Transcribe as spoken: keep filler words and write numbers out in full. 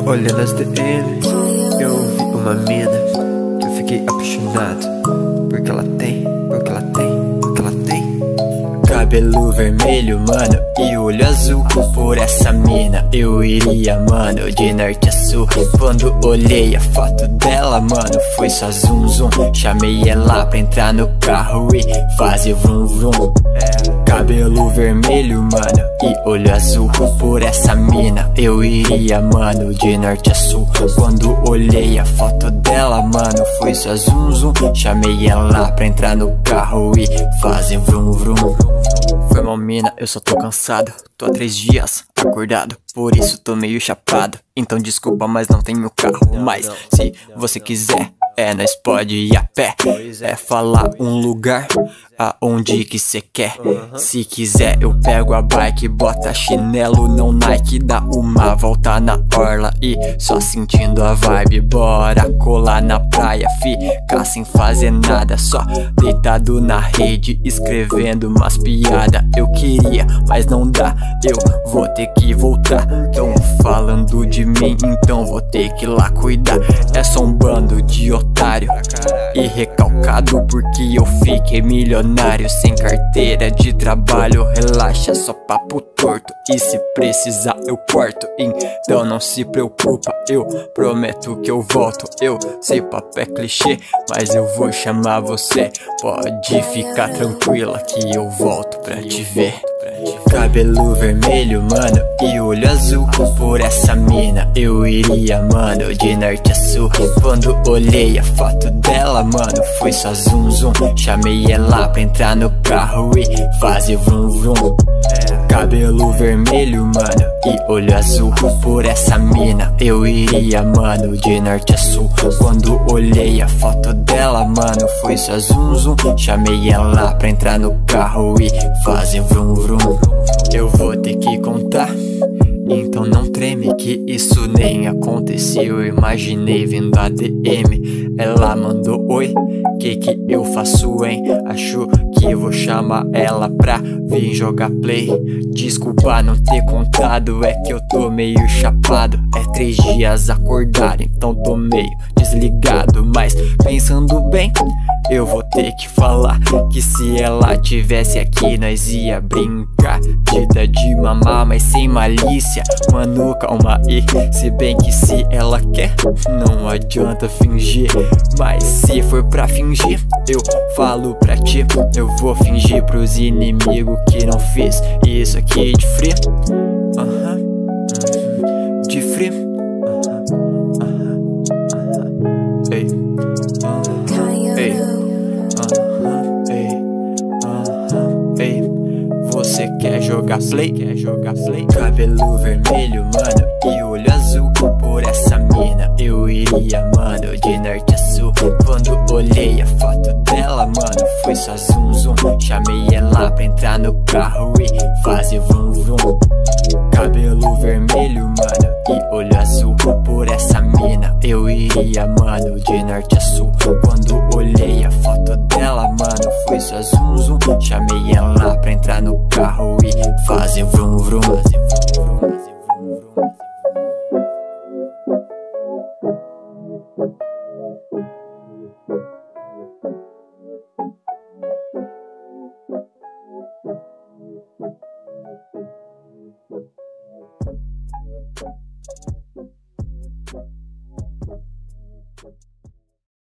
Olhando as D Ms, eu vi uma mina que eu fiquei apaixonado. Porque ela tem, porque ela tem, porque ela tem cabelo vermelho, mano, e olho azul. Por essa mina eu iria, mano, de norte a sul. Quando olhei a foto dela, mano, foi só zoom zoom. Chamei ela pra entrar no carro e fazer vrum vrum. Cabelo vermelho, mano, e olho azul. Por essa mina eu iria, mano, de norte a sul. Quando olhei a foto dela, mano, foi só zoom zoom. Chamei ela pra entrar no carro e fazer vrum vrum. Foi mal, mina, eu só tô cansado. Tô há três dias acordado, por isso tô meio chapado. Então desculpa, mas não tenho carro. Mas se você quiser, é, nós pode ir a pé. É falar um lugar aonde que cê quer. Se quiser eu pego a bike, bota chinelo, não Nike. Dá uma volta na orla e só sentindo a vibe. Bora colar na praia, ficar sem fazer nada, só deitado na rede, escrevendo umas piadas. Eu queria, mas não dá, eu vou ter que voltar. Tão falando de mim, então vou ter que ir lá cuidar. É só um bando de otário e recalcado, porque eu fiquei milionário sem carteira de trabalho. Relaxa, só papo torto, e se precisar eu corto. Então não se preocupa, eu prometo que eu volto. Eu sei papo é clichê, mas eu vou chamar você. Pode ficar tranquila que eu volto pra te ver. Cabelo vermelho, mano, e olho azul. Por essa mina eu iria, mano, de norte a sul. Quando olhei a foto dela, mano, foi só zoom zoom. Chamei ela pra entrar no carro e fazer vrum vrum. Cabelo vermelho, mano, e olho azul. Por essa mina eu iria, mano, de norte a sul. Quando olhei a foto dela, mano, foi só zoom zoom. Chamei ela pra entrar no carro e fazer vrum vrum. Eu vou ter que contar, então não treme que isso nem aconteceu. Eu imaginei vindo a D M, ela mandou oi, que que eu faço, hein? Acho que vou chamar ela pra vir jogar play. Desculpa não ter contado, é que eu tô meio chapado. É três dias acordado, então tô meio desligado. Mas pensando bem, eu vou ter que falar que se ela tivesse aqui nós ia brincar de dar de mamar, mas sem malícia. Mano, calma aí, se bem que se ela quer, não adianta fingir. Mas se for pra fingir, eu falo pra ti, eu vou fingir pros inimigos que não fiz isso aqui de free. Aham, uhum. De free. Aham, aham, aham. Ei, aham, ei, aham, ei, aham, ei. Você quer jogar play? Quer jogar play? Cabelo vermelho, mano, e olho azul. Por essa mina eu iria, mano, de norte a sul. Quando olhei a foto dela, mano, foi só zoom zoom. Chamei ela pra entrar no carro e fazer vrum vrum. Cabelo vermelho, mano, e olho azul. Por essa mina eu iria, mano, de norte a sul. Quando olhei a foto dela, mano, foi só zoom zoom. Chamei ela pra entrar no carro e fazer vrum vrum. Thank you.